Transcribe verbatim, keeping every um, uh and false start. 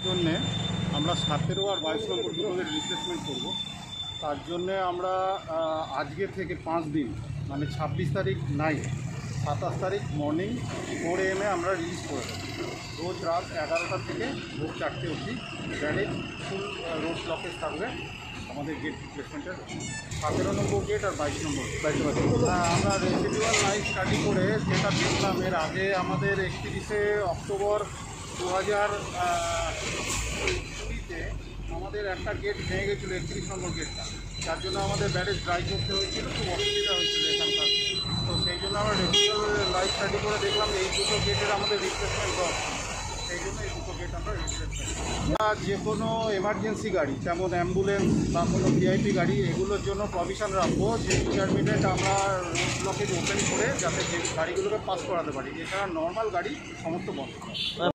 জন্যে আমরা সতেরো আর বাইশ নম্বর দুটোকে রিপ্লেসমেন্ট করব। তার জন্যে আমরা আজকে থেকে পাঁচ দিন মানে ছাব্বিশ তারিখ নাইট, সাতাশ তারিখ মর্নিং ফোর এমে আমরা রিলিজ করে দেবো। রোজ রাত এগারোটা থেকে ভোর চারটে অবধি গ্যারেজ ফুল রোড ব্লকেজ থাকবে আমাদের গেট রিপ্লেসমেন্টের সতেরো নম্বর গেট আর বাইশ নম্বর বাইশ নম্বর আমরা রেসিডুয়াল লাইফ স্টাডি করে যেটা দেখলাম, এর আগে আমাদের একত্রিশে অক্টোবর দু হাজার কুড়িতে আমাদের একটা গেট ভেঙে গেছিলো, একত্রিশ নম্বর গেটটা, যার জন্য আমাদের ব্যারেজ ড্রাই করতে হয়েছিল, খুব অসুবিধা হয়েছিল এখানকার। তো সেই জন্য আমরা রেসিডুয়াল লাইফ স্টাডি করে দেখলাম এই দুটো গেটের আমাদের রিপ্লেসমেন্ট দরকার, সেই জন্য এই দুটো গেট আমরা রিপ্লেসমেন্ট করি। যে কোনো এমার্জেন্সি গাড়ি যেমন অ্যাম্বুলেন্স বা কোনো ভিআইপি গাড়ি, এগুলোর জন্য প্রভিশন রাখবো যে ইন্টারমিডিয়েট আমরা রোড ব্লকেজ ওপেন করে যাতে যে গাড়িগুলোকে পাস করাতে পারি, এছাড়া নর্মাল গাড়ি সমস্ত বন্ধ।